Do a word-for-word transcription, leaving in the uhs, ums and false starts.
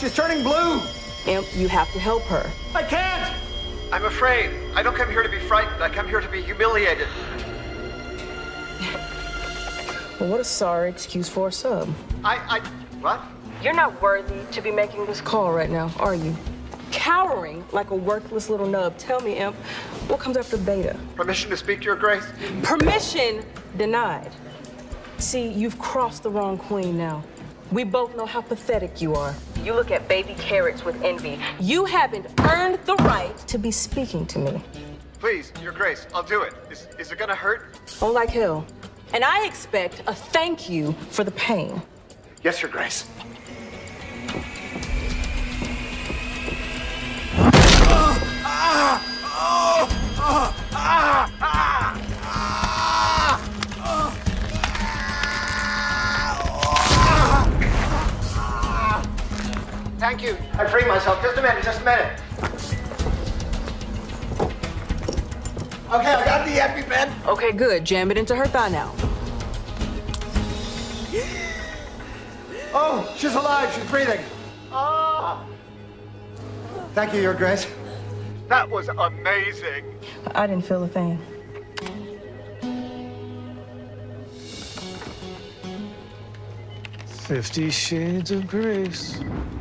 She's turning blue. Imp, you have to help her. I can't. I'm afraid. I don't come here to be frightened. I come here to be humiliated. Well, what a sorry excuse for a sub. I, I, what? You're not worthy to be making this call right now, are you? Cowering like a worthless little nub. Tell me, Imp, what comes after Beta? Permission to speak to your grace? Permission denied. See, you've crossed the wrong queen now. We both know how pathetic you are. You look at baby carrots with envy. You haven't earned the right to be speaking to me. Please, your grace, I'll do it. Is, is it gonna hurt? Oh, like hell. And I expect a thank you for the pain. Yes, your grace. Thank you. I freed myself. Just a minute, just a minute. Okay, I got the EpiPen. Okay, good. Jam it into her thigh now. Oh, she's alive. She's breathing. Ah. Thank you, your grace. That was amazing. I didn't feel a thing. Fifty Shades of Grace.